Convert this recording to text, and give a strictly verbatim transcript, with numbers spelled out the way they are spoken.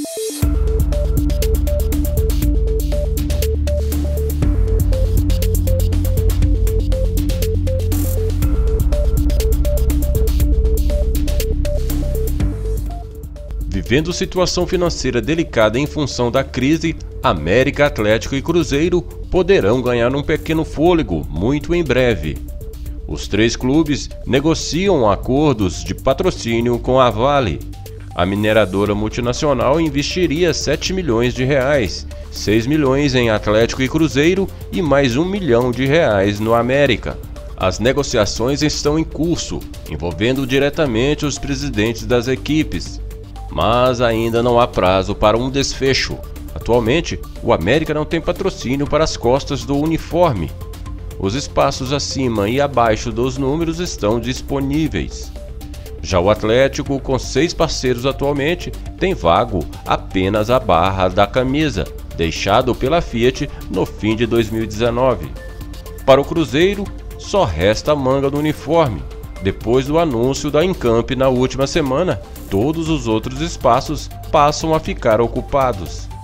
Vivendo situação financeira delicada em função da crise, América, Atlético e Cruzeiro poderão ganhar um pequeno fôlego muito em breve. Os três clubes negociam acordos de patrocínio com a Vale. A mineradora multinacional investiria sete milhões de reais, seis milhões em Atlético e Cruzeiro e mais um milhão de reais no América. As negociações estão em curso, envolvendo diretamente os presidentes das equipes. Mas ainda não há prazo para um desfecho. Atualmente, o América não tem patrocínio para as costas do uniforme. Os espaços acima e abaixo dos números estão disponíveis. Já o Atlético, com seis parceiros atualmente, tem vago apenas a barra da camisa, deixado pela Fiat no fim de dois mil e dezenove. Para o Cruzeiro, só resta a manga do uniforme. Depois do anúncio da Encamp na última semana, todos os outros espaços passam a ficar ocupados.